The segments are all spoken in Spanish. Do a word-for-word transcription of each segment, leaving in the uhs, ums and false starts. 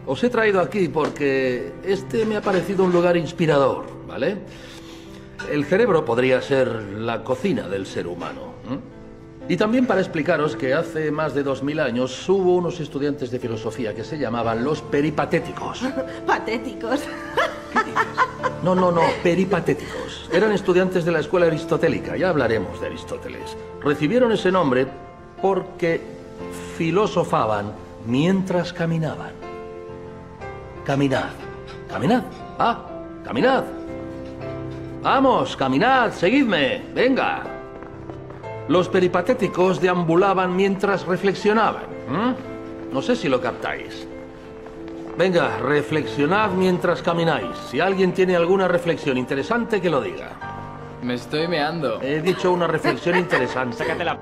Os he traído aquí porque este me ha parecido un lugar inspirador, ¿vale? El cerebro podría ser la cocina del ser humano. ¿eh? Y también para explicaros que hace más de dos mil años hubo unos estudiantes de filosofía que se llamaban los peripatéticos. Patéticos. ¿Qué dices? No, no, no, peripatéticos. Eran estudiantes de la escuela aristotélica, ya hablaremos de Aristóteles. Recibieron ese nombre porque filosofaban mientras caminaban. Caminad, caminad, ah, caminad. Vamos, caminad, seguidme, venga. Los peripatéticos deambulaban mientras reflexionaban. ¿eh? No sé si lo captáis. Venga, reflexionad mientras camináis. Si alguien tiene alguna reflexión interesante, que lo diga. Me estoy meando. He dicho una reflexión interesante. Sácatela.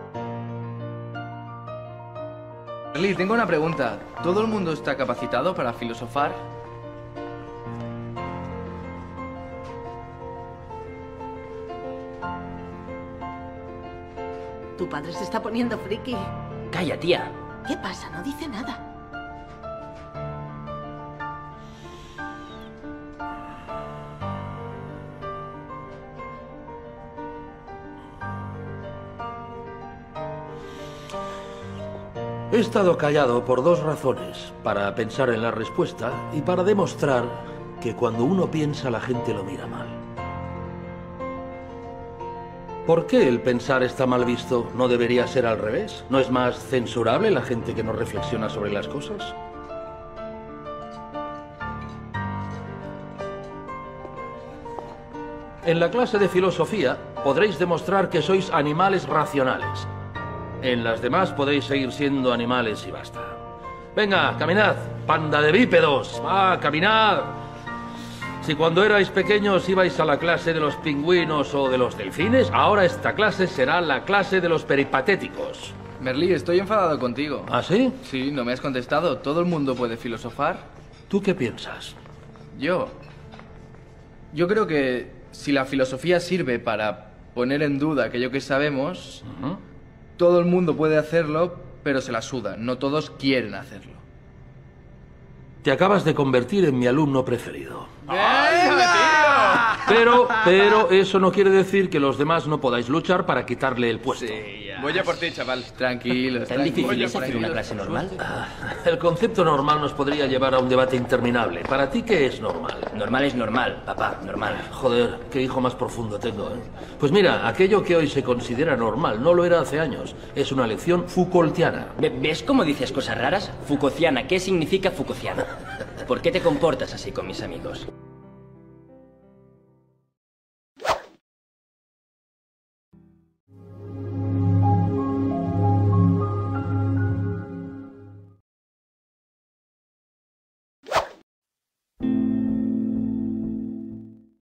Merlí, tengo una pregunta. ¿Todo el mundo está capacitado para filosofar? Tu padre se está poniendo friki. Calla, tía. ¿Qué pasa? No dice nada. He estado callado por dos razones. Para pensar en la respuesta y para demostrar que cuando uno piensa la gente lo mira mal. ¿Por qué el pensar está mal visto? ¿No debería ser al revés? ¿No es más censurable la gente que no reflexiona sobre las cosas? En la clase de filosofía podréis demostrar que sois animales racionales. En las demás podéis seguir siendo animales y basta. Venga, caminad, panda de bípedos. Va, caminad. Si cuando erais pequeños ibais a la clase de los pingüinos o de los delfines, ahora esta clase será la clase de los peripatéticos. Merlí, estoy enfadado contigo. ¿Ah, sí? Sí, no me has contestado. ¿Todo el mundo puede filosofar? ¿Tú qué piensas? Yo. Yo creo que si la filosofía sirve para poner en duda aquello que sabemos, Uh-huh. todo el mundo puede hacerlo, pero se la suda. No todos quieren hacerlo. Te acabas de convertir en mi alumno preferido. ¡Venga! Pero, pero eso no quiere decir que los demás no podáis luchar para quitarle el puesto. Sí, ya. Voy a por ti, chaval. Tranquilos, ¿Tan difícil tranquilos, es hacer una tranquilos. clase normal? El concepto normal nos podría llevar a un debate interminable. ¿Para ti qué es normal? Normal es normal, papá, normal. Joder, qué hijo más profundo tengo, ¿eh? Pues mira, aquello que hoy se considera normal no lo era hace años. Es una lección Foucaultiana. Ve- ¿Ves cómo dices cosas raras? Foucaultiana, ¿qué significa Foucaultiana? ¿Por qué te comportas así con mis amigos?